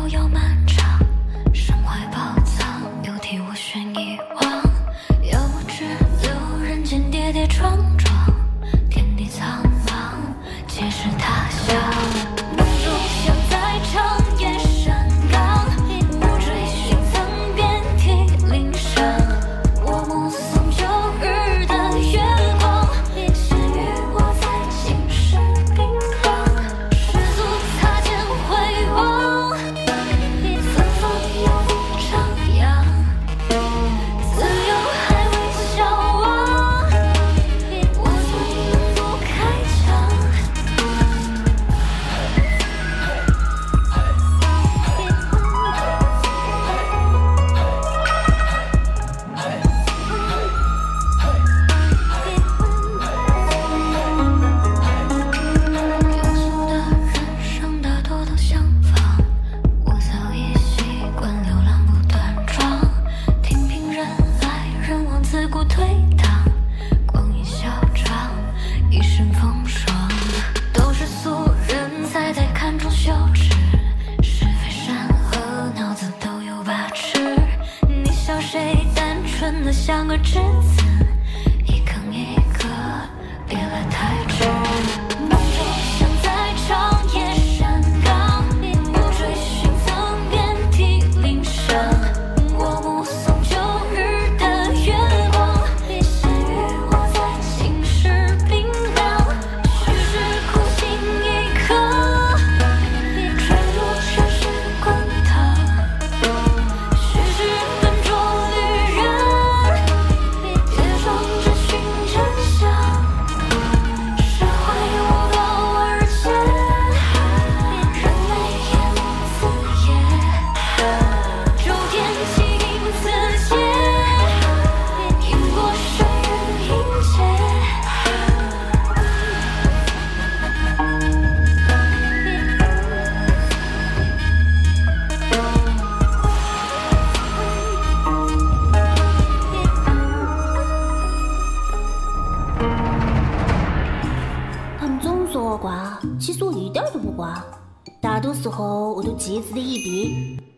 遥遥漫长，身怀宝藏，又替我选一忘。要不只留人间跌跌撞撞，天地苍茫，皆是他乡。梦中像在长夜山岗，无追寻曾遍体鳞伤。我目送旧日的月光，闲与我在青史冰凉。世俗擦肩回望，芬芳又不徜徉。自由还未消亡，我怎不开枪？庸俗的人生大多都相仿，我早已习惯流浪不断撞，听凭人来人往，自古推搪，光阴小长，一身风霜。都是俗人才在看中羞耻，是非善恶脑子都有把持。你笑谁单纯的像个稚子，一坑一个，别来太迟。梦中像在长夜山岗，不追寻曾遍体鳞伤。我目送旧日的月光，闲与我在青史冰凉。须知苦心一刻，坠落尘世滚烫。须知笨拙旅人，别装着寻真相。释怀我高而浅，人类也无此夜。周天气应自洁，因果水云迎接。 他们总说我瓜，其实我一点儿都不瓜。大多时候我都机智的一逼。